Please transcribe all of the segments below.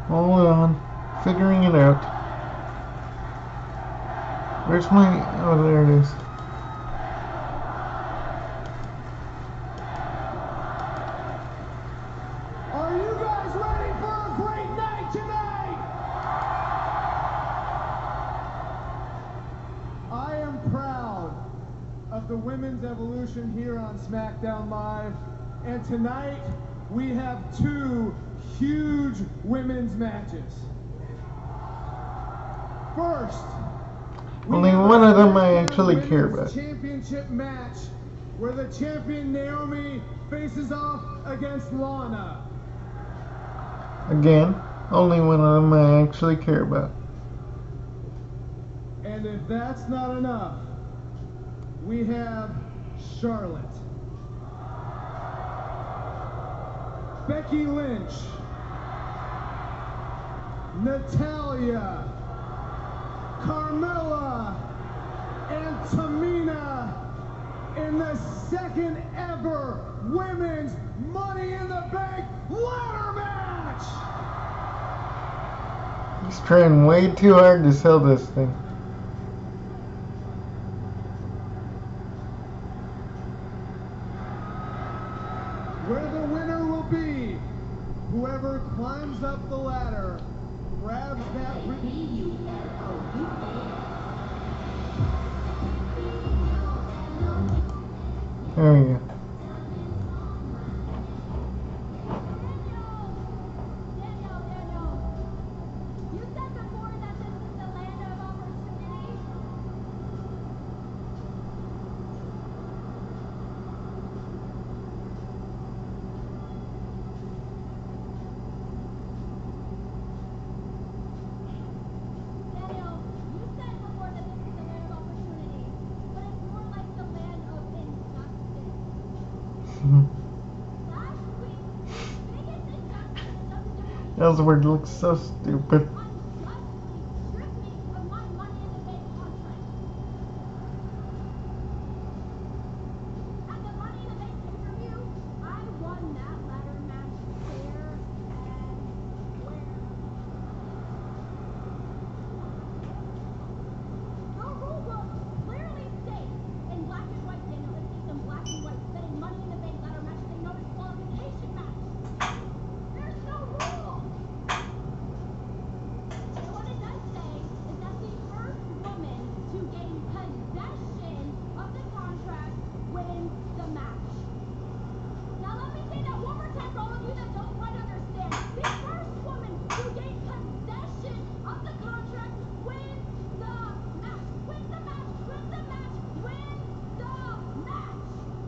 Hold on. Figuring it out. Where's my... Oh, there it is. Are you guys ready for a great night tonight? I am proud of the women's evolution here on SmackDown Live. And tonight, we have two huge women's matches. First, only one of them I actually care about. Championship match where the champion Naomi faces off against Lana. Again, only one of them I actually care about. And if that's not enough, we have Charlotte, Becky Lynch, Natalya, Carmella, and Tamina in the second ever Women's Money in the Bank ladder match! He's trying way too hard to sell this thing. Where the winner will be whoever climbs up the ladder, grabs that There we go. You said before that this is the land of opportunity. Daniel, you said before that this is the land of opportunity, but it's more like the land of injustice. Last week, biggest injustice in WWE Those words look so stupid. unjustly stripped me of my Money in the Bank contract. At the Money in the Bank pay-per-view, I won that ladder match fair and square. The rule book clearly states in black and white, Daniel, it states in black and white that a Money in the Bank ladder match is a no disqualification match. There's no rule. And what it does say is that the first woman to gain possession of the contract wins the match. Now let me say that one more time for all of you that don't quite understand. The first woman to gain possession of the contract wins the match. Wins the match. Wins the match. Wins the match.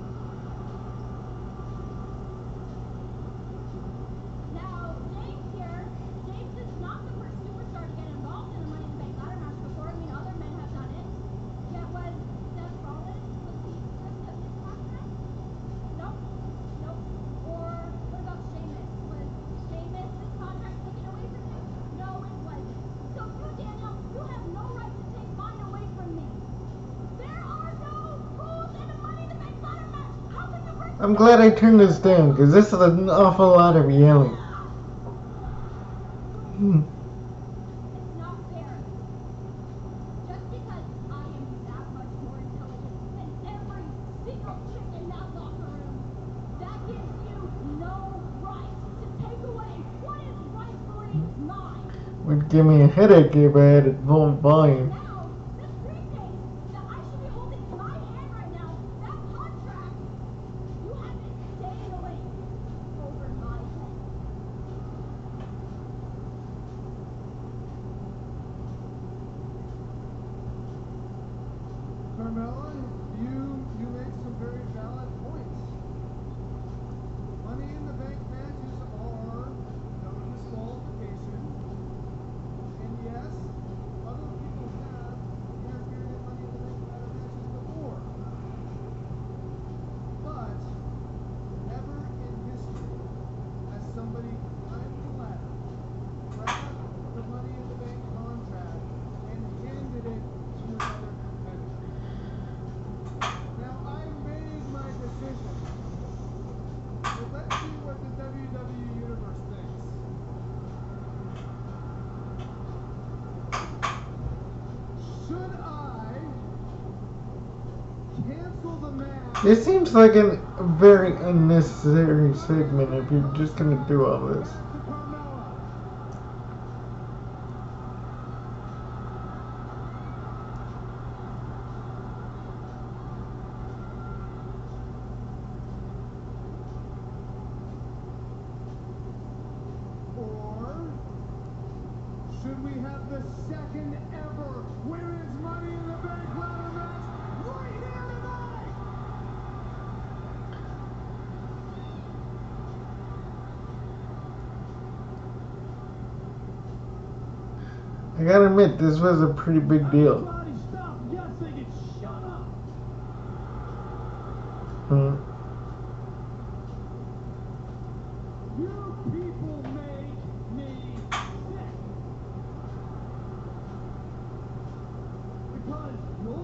Now, James here, James is not the first superstar to get involved in a Money in the Bank ladder match before. I mean, other men have done it. Yet was Seth Rollins, was he stripped of his contract? Nope. Nope. Or what about Sheamus? Was Sheamus' contract taken away from him? No, it wasn't. So you, Daniel, you have no right to take mine away from me. There are no rules in a Money in the Bank ladder match. How can you break I'm glad I turned this down, because this is an awful lot of yelling. It's not fair. Just because I am that much more intelligent than every single chick in that locker room, that gives you no right to take away what is rightfully mine. Would give me a headache if I had it full volume. Now, this briefcase that I should be holding in my hand right now, that contract, you have it staying away over my head. Carmella, you make some very valid points. Money in the Bank matches are no disqualification. And yes, other people have This seems like a very unnecessary segment if you're just gonna do all this. Should we have the second ever Women's Money in the Bank ladder match right here tonight? I gotta admit, this was a pretty big deal. Everybody stop guessing and shut up. You people make me sick. Because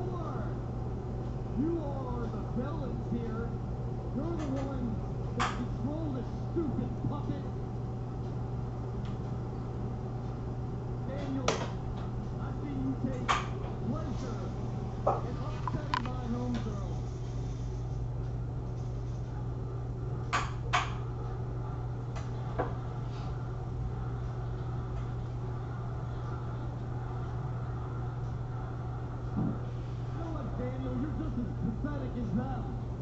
you are the villains here. You're the ones that control this stupid puppet. Daniel, I see you take pleasure in upsetting my homegirl. You know what, Daniel? You're just as pathetic as them.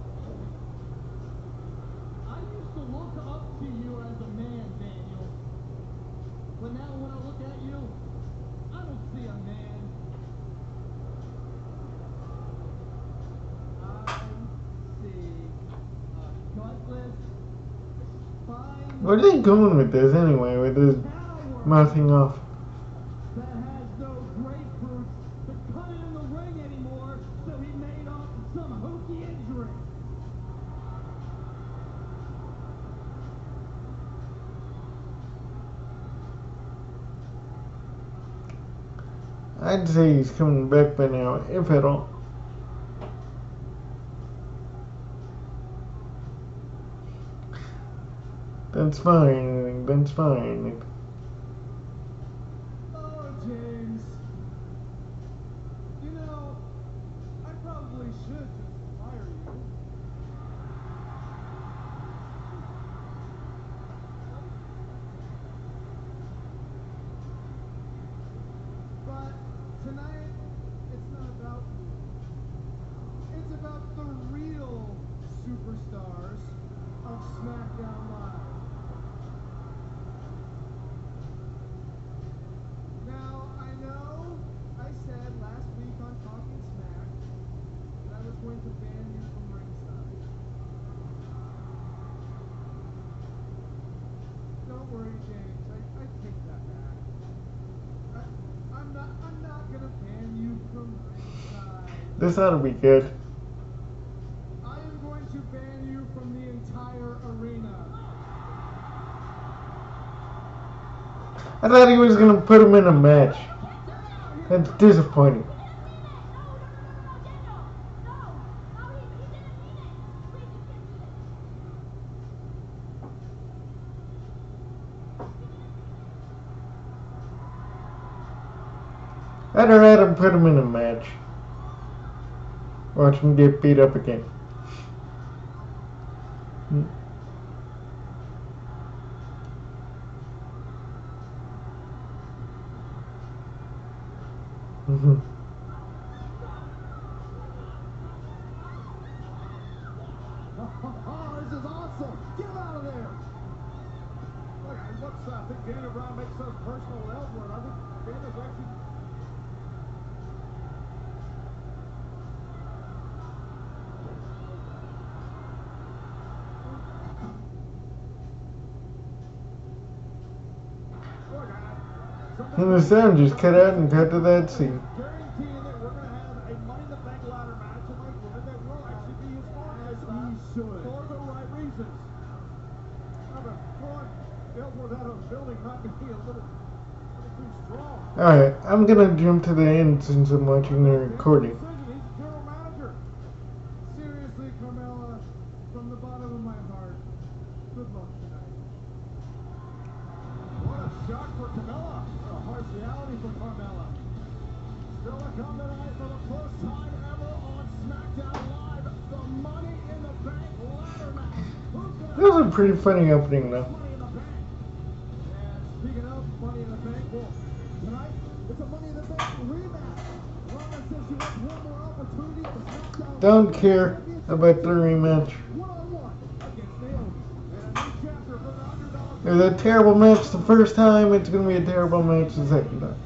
I used to look up to you as a man, Daniel. But now when I look at you, I don't see a man. I see a gutless, spineless Where are they going with this anyway, with this coward mouthing off? that has no grapefruit to cut it in the ring anymore, so he made up some hokey injury. I'd say he's coming back by now, if at all. That's fine, that's fine. Oh, James. You know, I probably should just fire you. But tonight, it's not about me. It's about the real superstars of SmackDown Live. Now, I know I said last week on Talking Smack that I was going to ban you from ringside. Don't worry, James. I take that back. I'm not gonna ban you from ringside. This ought to be good. I am going to ban you from the entire arena. I thought he was gonna put him in a match. That's disappointing. I'd rather put him in a match. Watch him get beat up again. Mm-hmm. Oh, this is awesome! Get out of there! Look, I think Daniel Bryan makes those personal with Ellsworth. I think Daniel's actually... And the sound just cut out and cut to that scene. Guaranteeing that we're going to have a Money in the Bank ladder match tonight that will actually be historic for the right reasons. But throwing Ellsworth out of the building might be a little too strong. Alright, I'm gonna jump to the end since I'm watching the recording. He's general manager. Seriously, Carmella, from the bottom of my heart, good luck tonight. What a shock for Carmella. A harsh reality for Carmella. Still to come tonight for the first time ever on SmackDown Live. The Money in That was a pretty funny opening, though. Money in the Bank. And speaking of Money in the Bank, well, tonight it's a Money in the Bank rematch. Ronda says she wants one more opportunity at the SmackDown. Don't care about the rematch. One-on-one against Naomi. And a new chapter for the underdog. It was a terrible match the first time. It's going to be a terrible match the second time.